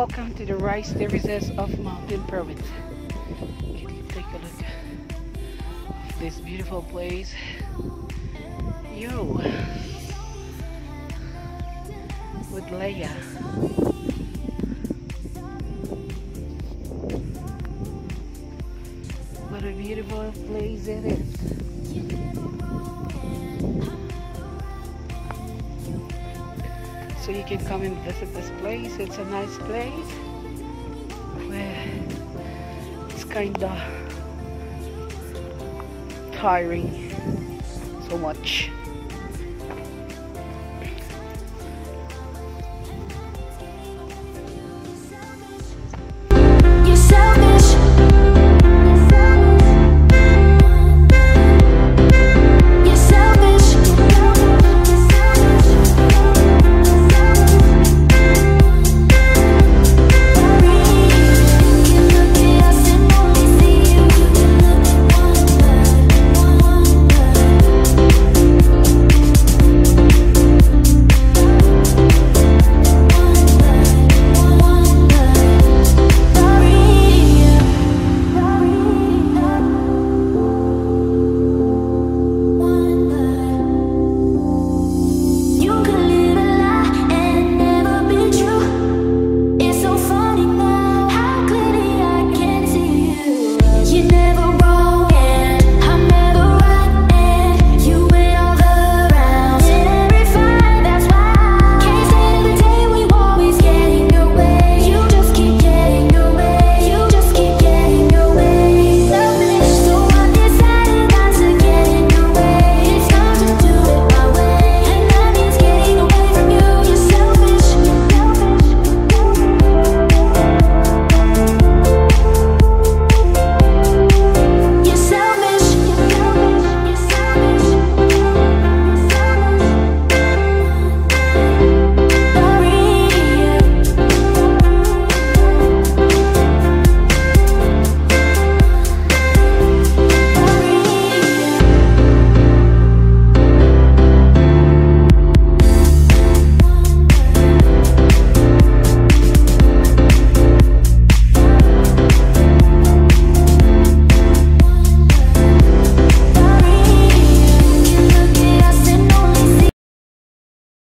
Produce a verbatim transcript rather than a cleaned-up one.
Welcome to the rice terraces of Mountain Province. Can you take a look at this beautiful place? Yo, with Leia. What a beautiful place it is. So you can come and visit this place. It's a nice place where it's kinda tiring so much.